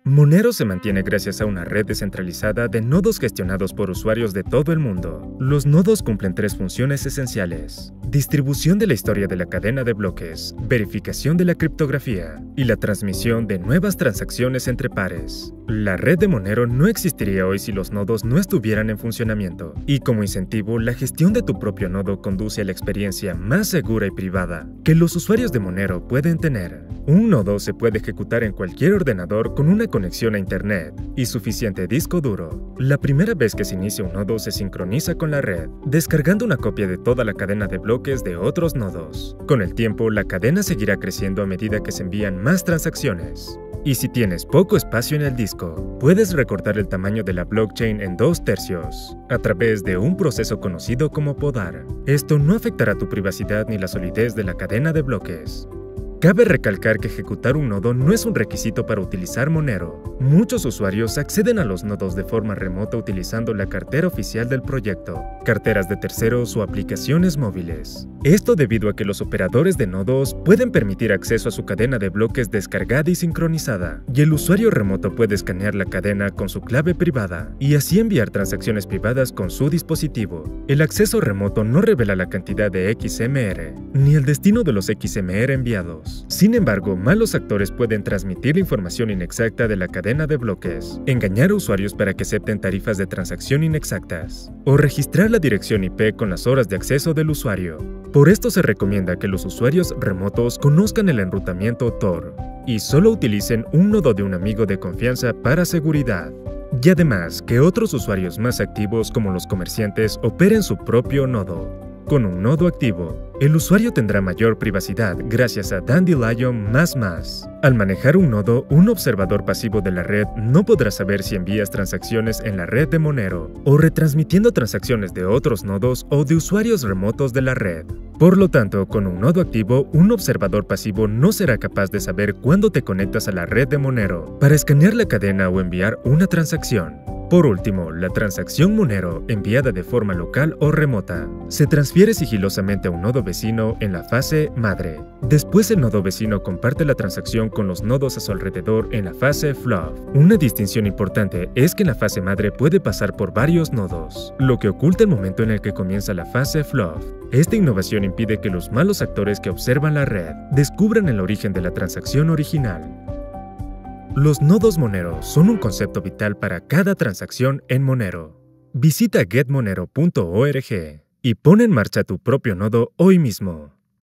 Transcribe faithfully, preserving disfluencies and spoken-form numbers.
Monero se mantiene gracias a una red descentralizada de nodos gestionados por usuarios de todo el mundo. Los nodos cumplen tres funciones esenciales: distribución de la historia de la cadena de bloques, verificación de la criptografía y la transmisión de nuevas transacciones entre pares. La red de Monero no existiría hoy si los nodos no estuvieran en funcionamiento, y como incentivo, la gestión de tu propio nodo conduce a la experiencia más segura y privada que los usuarios de Monero pueden tener. Un nodo se puede ejecutar en cualquier ordenador con una conexión a Internet y suficiente disco duro. La primera vez que se inicia un nodo se sincroniza con la red, descargando una copia de toda la cadena de bloques de otros nodos. Con el tiempo, la cadena seguirá creciendo a medida que se envían más transacciones. Y si tienes poco espacio en el disco, puedes recortar el tamaño de la blockchain en dos tercios, a través de un proceso conocido como podar. Esto no afectará tu privacidad ni la solidez de la cadena de bloques. Cabe recalcar que ejecutar un nodo no es un requisito para utilizar Monero. Muchos usuarios acceden a los nodos de forma remota utilizando la cartera oficial del proyecto, carteras de terceros o aplicaciones móviles. Esto debido a que los operadores de nodos pueden permitir acceso a su cadena de bloques descargada y sincronizada, y el usuario remoto puede escanear la cadena con su clave privada y así enviar transacciones privadas con su dispositivo. El acceso remoto no revela la cantidad de X M R ni el destino de los X M R enviados. Sin embargo, malos actores pueden transmitir la información inexacta de la cadena de bloques, engañar a usuarios para que acepten tarifas de transacción inexactas, o registrar la dirección I P con las horas de acceso del usuario. Por esto se recomienda que los usuarios remotos conozcan el enrutamiento Tor y solo utilicen un nodo de un amigo de confianza para seguridad. Y además, que otros usuarios más activos como los comerciantes operen su propio nodo. Con un nodo activo, el usuario tendrá mayor privacidad gracias a Dandelion más más. Al manejar un nodo, un observador pasivo de la red no podrá saber si envías transacciones en la red de Monero o retransmitiendo transacciones de otros nodos o de usuarios remotos de la red. Por lo tanto, con un nodo activo, un observador pasivo no será capaz de saber cuándo te conectas a la red de Monero para escanear la cadena o enviar una transacción. Por último, la transacción Monero, enviada de forma local o remota, se transfiere sigilosamente a un nodo vecino en la fase madre. Después el nodo vecino comparte la transacción con los nodos a su alrededor en la fase fluff. Una distinción importante es que la fase madre puede pasar por varios nodos, lo que oculta el momento en el que comienza la fase fluff. Esta innovación impide que los malos actores que observan la red descubran el origen de la transacción original. Los nodos Monero son un concepto vital para cada transacción en Monero. Visita get monero punto org y pon en marcha tu propio nodo hoy mismo.